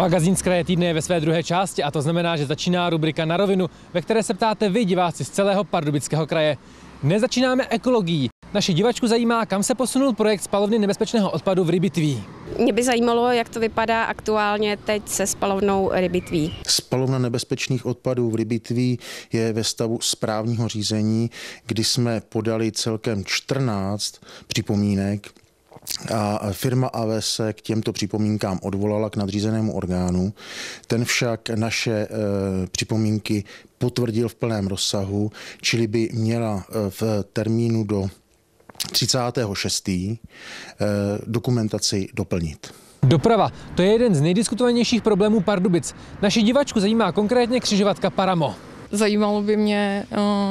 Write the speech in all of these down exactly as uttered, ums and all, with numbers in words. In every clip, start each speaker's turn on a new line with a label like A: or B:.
A: Magazín z kraje týdne je ve své druhé části a to znamená, že začíná rubrika Na rovinu, ve které se ptáte vy, diváci z celého Pardubického kraje. Dnes začínáme ekologií. Naši divačku zajímá, kam se posunul projekt spalovny nebezpečného odpadu v Rybitví.
B: Mě by zajímalo, jak to vypadá aktuálně teď se spalovnou Rybitví.
C: Spalovna nebezpečných odpadů v Rybitví je ve stavu správního řízení, kdy jsme podali celkem čtrnáct připomínek. A firma A V se k těmto připomínkám odvolala k nadřízenému orgánu. Ten však naše e, připomínky potvrdil v plném rozsahu, čili by měla v termínu do třicátého šestého E, dokumentaci doplnit.
A: Doprava, to je jeden z nejdiskutovanějších problémů Pardubic. Naši divačku zajímá konkrétně křižovatka Paramo.
D: Zajímalo by mě,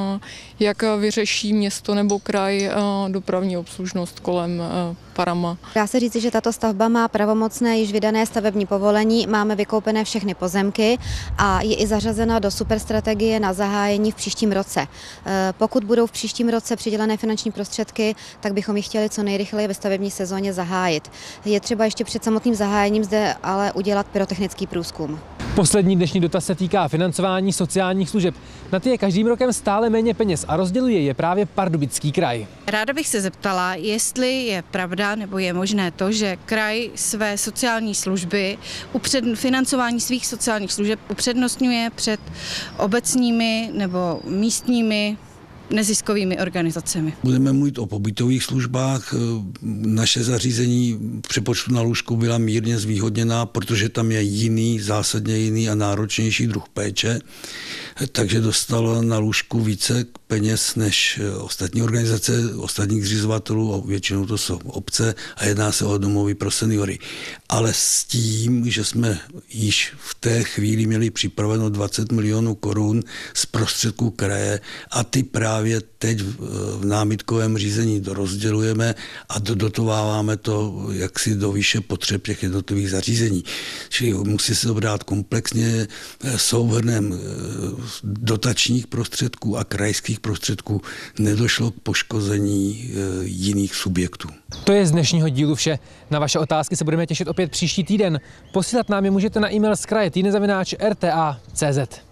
D: jak vyřeší město nebo kraj dopravní obslužnost kolem Parama.
E: Dá se říci, že tato stavba má pravomocné již vydané stavební povolení, máme vykoupené všechny pozemky a je i zařazena do superstrategie na zahájení v příštím roce. Pokud budou v příštím roce přidělené finanční prostředky, tak bychom ji chtěli co nejrychleji ve stavební sezóně zahájit. Je třeba ještě před samotným zahájením zde ale udělat pyrotechnický průzkum.
A: Poslední dnešní dotaz se týká financování sociálních služeb. Na ty je každým rokem stále méně peněz a rozděluje je právě Pardubický kraj.
F: Ráda bych se zeptala, jestli je pravda nebo je možné to, že kraj své sociální služby, upřed, financování svých sociálních služeb upřednostňuje před obecními nebo místními neziskovými organizacemi.
G: Budeme mluvit o pobytových službách. Naše zařízení v přepočtu na lůžku byla mírně zvýhodněná, protože tam je jiný, zásadně jiný a náročnější druh péče, takže dostalo na lůžku více peněz než ostatní organizace, ostatních zřizovatelů, a většinou to jsou obce a jedná se o domovy pro seniory. Ale s tím, že jsme již v té chvíli měli připraveno dvacet milionů korun z prostředků kraje a ty právě teď v námitkovém řízení dorozdělujeme a dotováváme to jaksi do výše potřeb těch jednotlivých zařízení. Čili musí se to brát komplexně souhrnem dotačních prostředků a krajských prostředků. Nedošlo k poškození jiných subjektů.
A: To je z dnešního dílu vše. Na vaše otázky se budeme těšit opět příští týden. Posílat nám je můžete na e-mail z kraje týdne zavináč r t a tečka c z.